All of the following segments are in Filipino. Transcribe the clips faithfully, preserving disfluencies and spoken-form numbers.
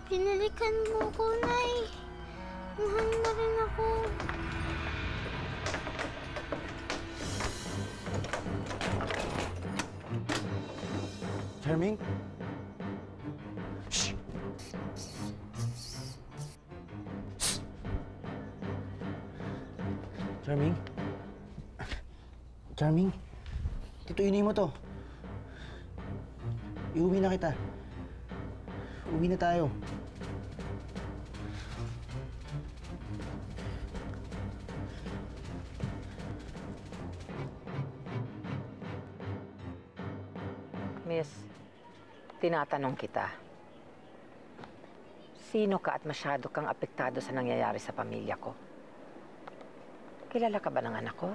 Pinalikan mo ko, Nay. Mahal mo rin ako. Charming? Shh! Charming? Charming? Tituinin mo to. Iuwi na kita. Uwi na tayo. Miss, tinatanong kita. Sino ka at masyado kang apektado sa nangyayari sa pamilya ko? Kilala ka ba ng anak ko?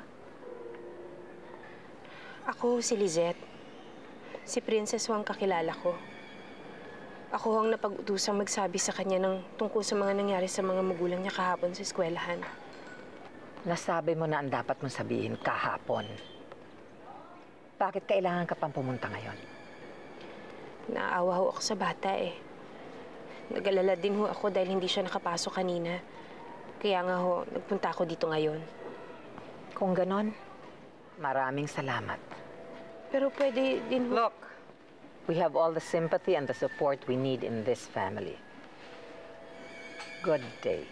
Ako si Lizette. Si Princess Wang kakilala ko. Ako ang napag-utusang magsabi sa kanya ng tungkol sa mga nangyari sa mga magulang niya kahapon sa eskwelahan. Nasabi mo na ang dapat mong sabihin kahapon. Bakit kailangan ka pang pumunta ngayon? Naawa ho ako sa bata eh. Nag-alala din ho ako dahil hindi siya nakapasok kanina. Kaya nga ho, nagpunta ako dito ngayon. Kung ganon, maraming salamat. Pero pwede din ho... Look, we have all the sympathy and the support we need in this family. Good day.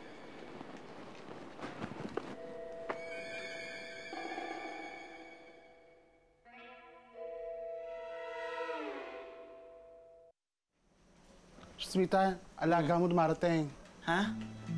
Smita, alaga mo dumarating. Ha?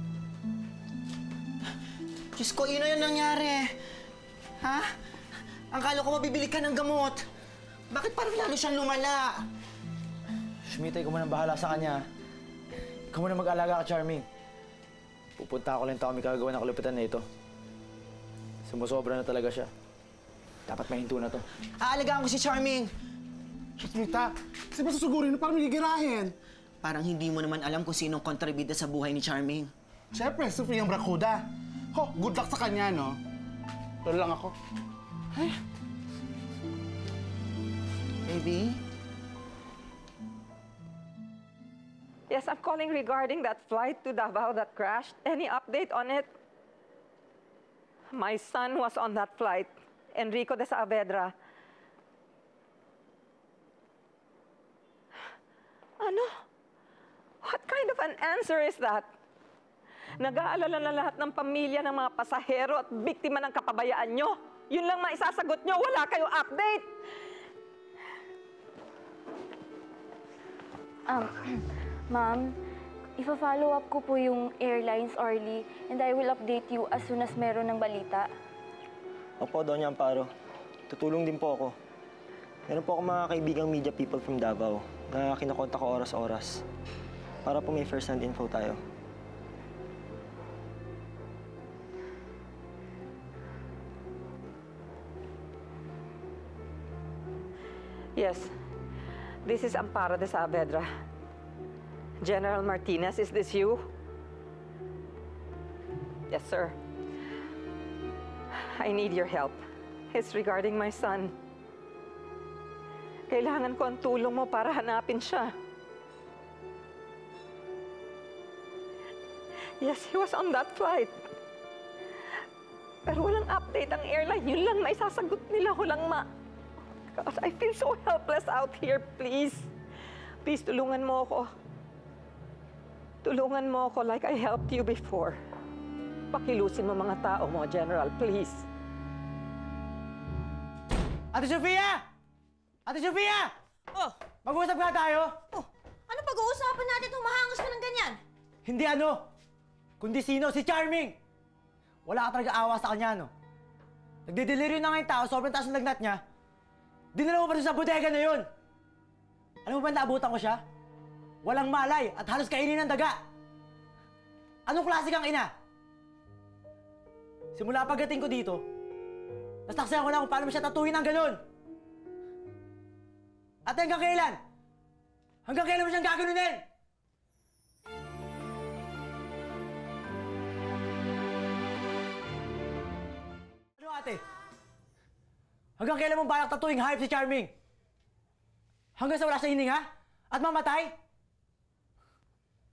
Diyos ko, yun na yun nangyari. Ha? Ang kala ko mabibili ka ng gamot. Bakit parang lalo siyang lumala? Smita, ikaw mo nang bahala sa kanya. Ikaw mo na mag-alaga ka, Charming. Pupunta ako lang kami kagagawa ng kalupitan na ito. Sumusobra na talaga siya. Dapat mahinto na to. Aalagaan ko si Charming. Smita, kasi ba susugurin na parang magigirahin? Parang hindi mo naman alam kung sinong kontrabida sa buhay ni Charming. Siyempre, Sofia ang brakuda. Ho, good luck sa kanya, no? Lolo lang ako. Ay. Baby? Yes, I'm calling regarding that flight to Davao that crashed. Any update on it? My son was on that flight, Enrico de Saavedra. Ano? What kind of an answer is that? Nag-aalala na lahat ng pamilya ng mga pasahero at biktima ng kapabayaan nyo. Yun lang maisasagot nyo, wala kayong update. Um, Ma'am, ifa-follow up ko po yung airlines, Orly, and I will update you as soon as meron ng balita. Opo, Doña Amparo. Tutulong din po ako. Meron po ako mga kaibigang media people from Davao na kinakontak ko oras-oras. Para po may first-hand info tayo. Yes, this is Amparo de Saavedra. General Martinez, is this you? Yes, sir. I need your help. It's regarding my son. Kailangan ko ang tulong mo para hanapin siya. Yes, he was on that flight. Pero walang update ang airline. Yun lang maisasagot nila. Walang ma... God, I feel so helpless out here. Please. Please, tulungan mo ako. Tulungan mo ako like I helped you before. Pakilusin mo mga tao mo, General. Please. Ate Sofia! Ate Sofia! Oh! Mag-uusap nga tayo! Oh! Ano pag-uusapan natin? Humahangos ka ng ganyan? Hindi ano, kundi sino, si Charming! Wala ka talaga awa sa kanya, no? Nagde-delivery na nga yung tao, sobrang taas ng lagnat niya. Dinala mo pa rin sa bodega na yun! Alam mo ba naabutan ko siya? Walang malay at halos kainin ng daga! Anong klase kang ina? Simula pagdating ko dito, nastaksihan ko na kung paano mo siya tatuhin ng ganun! At hanggang kailan? Hanggang kailan mo siyang gaganunin? Ano ate? Hanggang kailan mong balak tatuing hype si Charming? Hanggang sa wala sa hininga? At mamatay?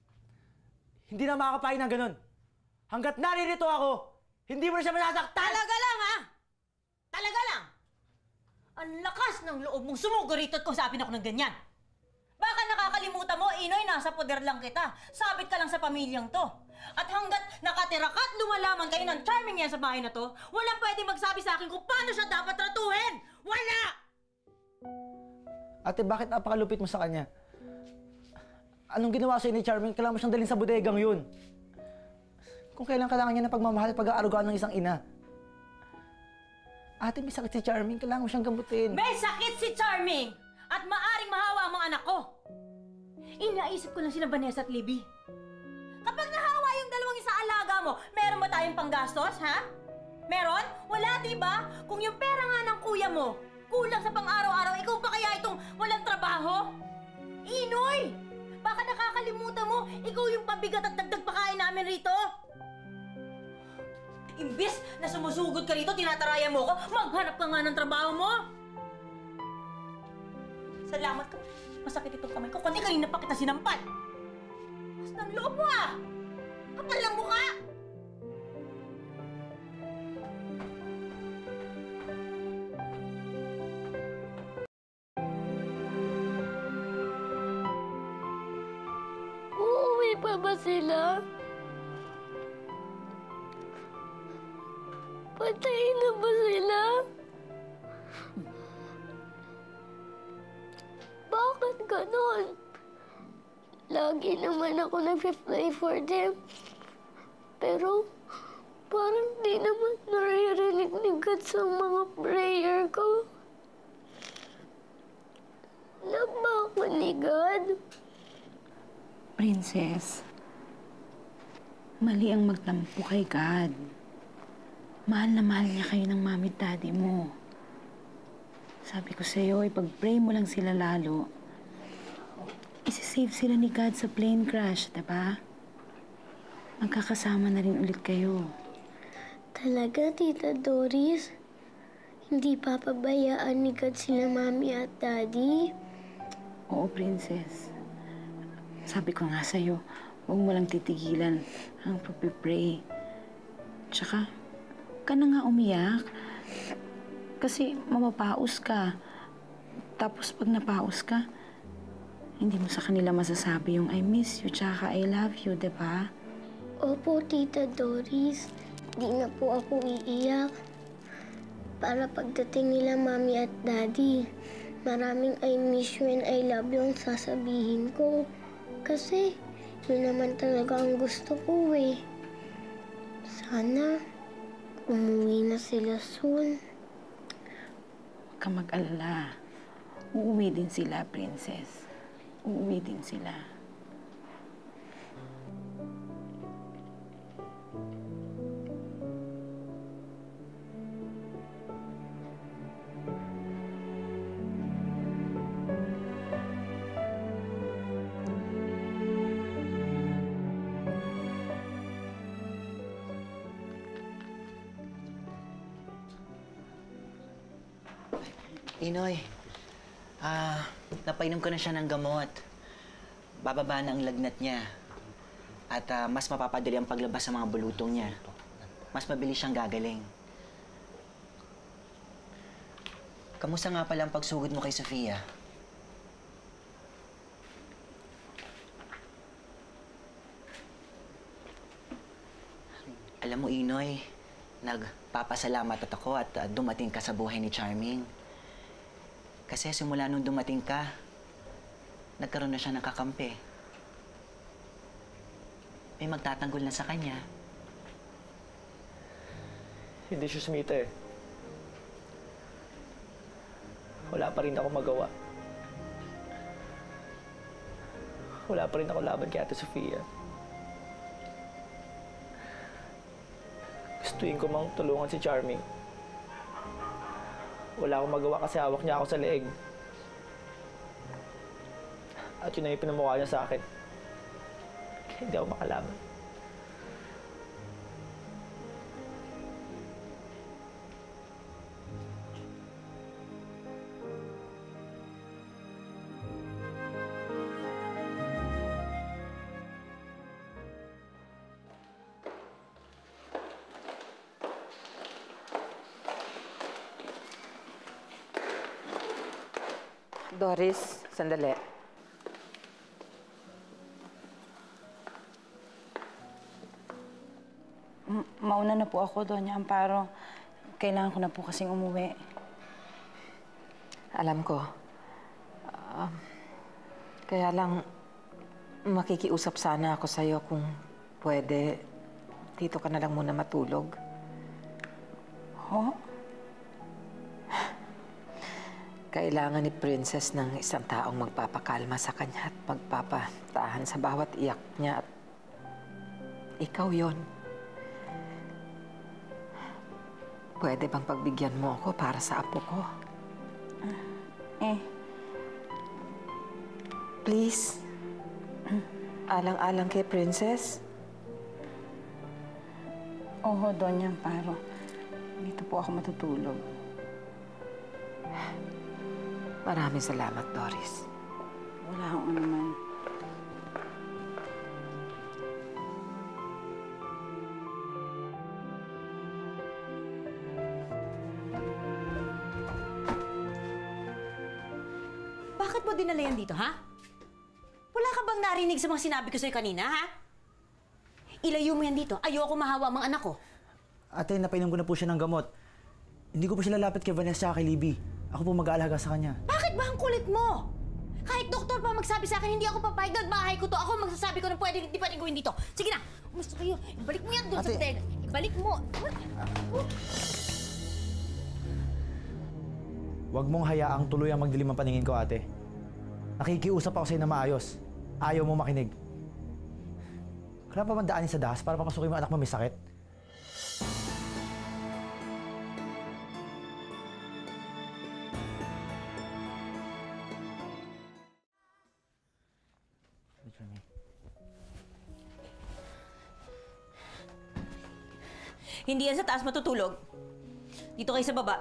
Hindi na makakapain ng ganun. Hanggat naririto ako, hindi mo na siya masasaktan! Talaga lang, ha? Talaga lang! Ang lakas ng loob mong sumugod rito at kusapin ako ng ganyan. Baka nakakalimutan mo, Inoy, nasa poder lang kita. Sabit ka lang sa pamilyang to. At hanggat nakatira ka at lumalaman kayo ng charming yan sa bahay na to, walang pwede magsabi sa akin kung paano siya dapat tratuhin! Wala! Ate, bakit napakalupit mo sa kanya? Anong ginawa sa'yo ni Charming? Kailangan mo siyang dalhin sa bodegang yun. Kung kailan kailangan niya ng pagmamahal at pag-aarugaan ng isang ina. Ate, may sakit si Charming. Kailangan mo siyang gamutin. May sakit si Charming! At maaring mahawa ang mga anak ko. Inaisip ko lang sila Vanessa at Libby. Kapag nahawa yung dalawang isa alaga mo, meron ba tayong panggastos, ha? Meron? Wala, diba? Kung yung pera nga ng kuya mo, kulang sa pang-araw-araw, ikaw ba kaya itong walang trabaho? Inoy! Baka nakakalimutan mo, ikaw yung pabigat at dagdag pakain namin rito. Imbis na sumusugod ka rito, tinataraya mo ko, maghanap ka nga ng trabaho mo. Salamat ka. Masakit itong kamay ko, kundi kanina pa kita sinampal. Mas ng loob mo ah! Kapal lang mukha! Uuwi pa ba sila? Patay na ba sila? Bakit ganon? Lagi naman ako nag-pray for them. Pero parang di naman naririnig ni God sa mga prayer ko. Love ba ako ni God? Princess, mali ang magtampo kay God. Mahal na mahal niya kayo ng mami at daddy mo. Sabi ko sa'yo, ipag-pray mo lang sila lalo. Isi-save sila ni God sa plane crash, diba? Magkakasama na rin ulit kayo. Talaga, Tita Doris? Hindi papabayaan ni God sila mami at daddy? Oo, Princess. Sabi ko nga sa'yo, huwag mo lang titigilan ang pag-pray. Tsaka, ka na nga umiyak. Kasi mapapaus ka. Tapos pag napaus ka, hindi mo sa kanila masasabi yung I miss you, tsaka I love you, diba? Opo, Tita Doris. Di na po ako iiyak. Para pagdating nila mami at daddy, maraming I miss you and I love you ang sasabihin ko. Kasi, yun naman talaga ang gusto ko eh. Sana, umuwi na sila soon. Huwag kang mag-alala. Uuwi din sila, Princess. Uuwi din sila. Inoy, ah, napainom ko na siya ng gamot. Bababa na ang lagnat niya. At ah, mas mapapadali ang paglabas sa mga bulutong niya. Mas mabilis siyang gagaling. Kamusta nga pala ang pagsugod mo kay Sofia? Alam mo, Inoy, nagpapasalamat at ako at uh, dumating ka sa buhay ni Charming. Kasi simula nung dumating ka, nagkaroon na siya ng kakampi. May magtatanggol na sa kanya. Hindi siya sumita eh. Wala pa rin ako magawa. Wala pa rin ako laban kay Ate Sofia. Gustuin ko mang tulungan si Charming. Wala akong magawa kasi hawak niya ako sa leeg. At yun na yung pinamukha niya sa akin. Kaya hindi ako makalaban. Doris, sandali. M- mauna na po ako, Doña Amparo. Kailangan ko na po kasing umuwi. Alam ko. Ah, kaya lang, makikiusap sana ako sa'yo kung pwede, dito ka na lang muna matulog. Ho? Kailangan ni Princess ng isang taong magpapakalma sa kanya at magpapatahan sa bawat iyak niya at ikaw yon. Pwede bang pagbigyan mo ako para sa apo ko? Eh, Please? Alang-alang kay Princess? oho, Doña Amparo. Dito po ako matutulog. Maraming salamat, Doris. Wala akong anuman. Bakit mo dinala yan dito, ha? Wala ka bang narinig sa mga sinabi ko sa'yo kanina, ha? Ilayo mo yan dito. Ayoko mahawa ang mga anak ko. Ate, napainom ko na po siya ng gamot. Hindi ko po siya lalapit kay Vanessa at kay Libby. Ako po mag-aalaga sa kanya. Bakit ba ang kulit mo? Kahit doktor pa magsabi sa akin, hindi ako papayag doon. Bahay ko to. Ako magsasabi ko na pwede, hindi pwede gawin dito. Sige na, umusta kayo. Ibalik mo yan doon sa Ate. hotel. Ibalik mo. Huwag mong hayaang tuloy ang magdilim ang paningin ko, ate. Nakikiusap ako sa'yo na maayos. Ayaw mo makinig. Kaya pa man daanin sa dahas para papasukin mo anak mo may sakit? Hindi yan sa taas matutulog. Dito kayo sa baba.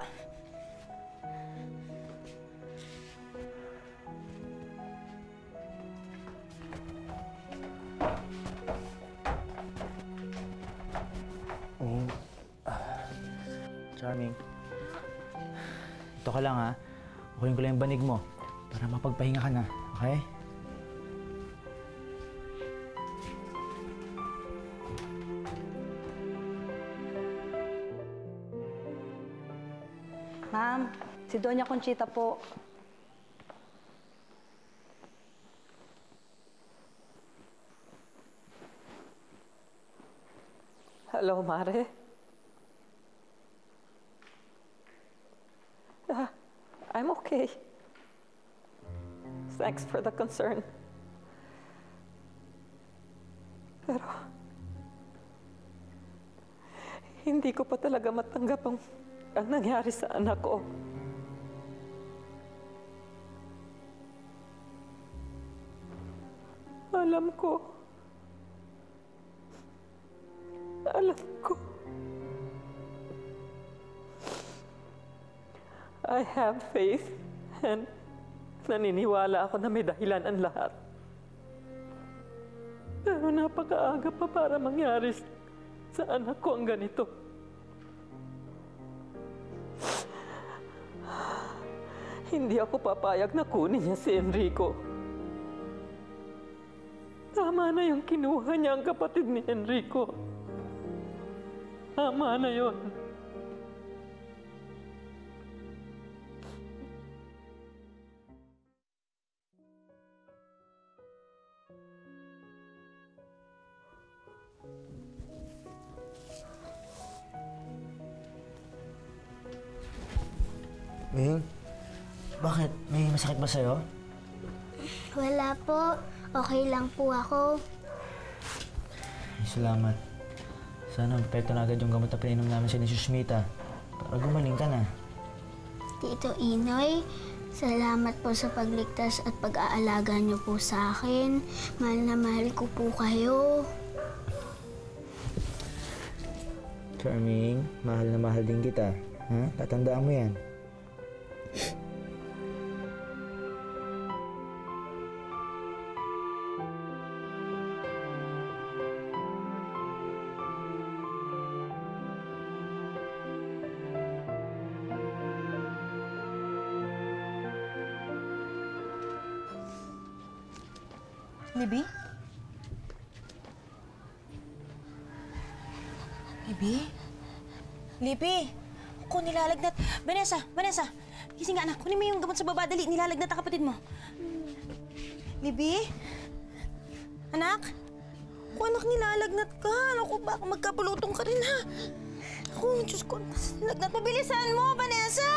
Oh. Charming. Ito ka lang, ha? Kunin ko lang yung banig mo para mapagpahinga ka na, okay? Ma'am, si Doña Conchita po. Hello, Mare. Ah, I'm okay. Thanks for the concern. Pero, hindi ko pa talaga matanggap ang, ang nangyari sa anak ko. Alam ko. Alam ko. I have faith and naniniwala ako na may dahilan ang lahat. Pero napakaaga pa para mangyari sa anak ko ang ganito. Hindi ako papayag na kunin niya si Enrico. Tama na yung kinuha niya ang kapatid ni Enrico. Tama na yun. Ming? Bakit? May masakit ba sa'yo? Wala po. Okay lang po ako. Ay, salamat. Sana magpekto na agad yung gamot na pinainom namin sa ni Susmita para gumaling ka na. Tito Inoy, salamat po sa pagligtas at pag-aalaga niyo po sa akin. Mahal na mahal ko po kayo. Charming, mahal na mahal din kita. Ha? Tatandaan mo yan. Libby? Libby? Libby? Ako, nilalagnat. Vanessa, Vanessa. Gising nga, anak. Kunin mo yung gamot sa baba. Dali, nilalagnat ang kapatid mo. Libby? Anak? Ako, anak, nilalagnat ka. Ako, baka magkapulutong ka rin, ha? Ako, Diyos ko. Nilalagnat. Mabilisan mo, Vanessa!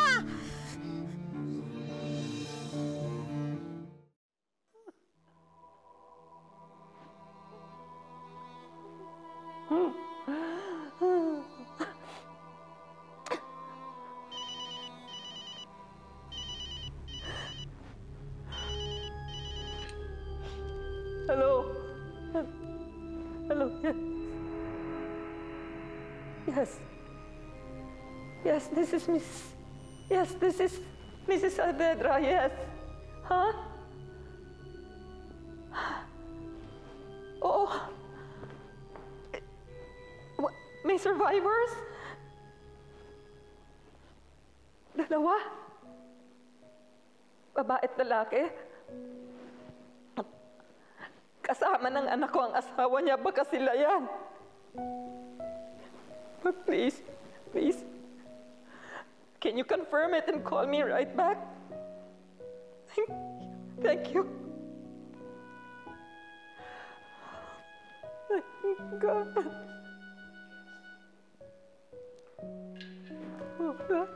Hello? Hello, yes. Yes. Yes, this is Miss... Yes, this is Missus Saavedra, yes. Huh? Oo. What? May survivors? Dalawa? Babae at lalaki? Kasama ng anak ko ang asawa niya. Baka sila yan. But please, please, can you confirm it and call me right back? Thank, thank you. Thank God. Oh, God.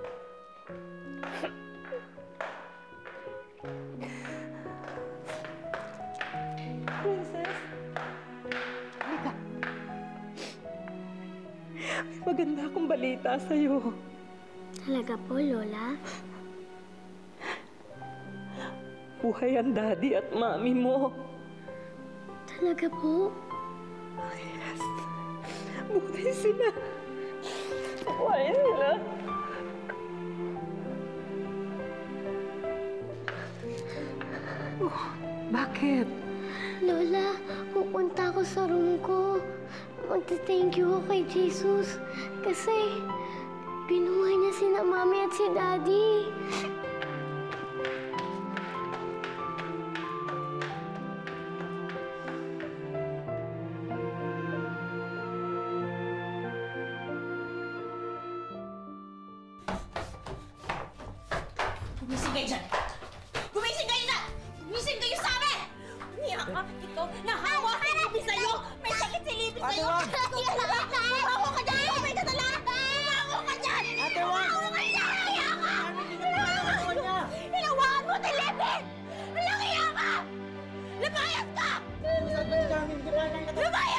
Princess? Halika. May maganda akong balita sa'yo. Talaga po, Lola? Buhay ang daddy at mami mo. Talaga po? Yes. Buhay sila. Buhay sila. Oh, bakit? Lola, pupunta ako sa room ko. Magte-thank you ako kay Jesus. Kasi, binuhay niya sina Mami at si Daddy. Gumising kayo dyan! Gumising kayo dyan! Gumising kayo sa amin! Umiyak ka! Ito, nahawa si Libby sa'yo! May sakit si Libby sa'yo! Bumago ka dyan! May katala! Bumago ka dyan! Bumago ka dyan! Umiyak ka! Hinawaan mo si Libby! Walang iyak ka! Lumayas ka! Lumayas!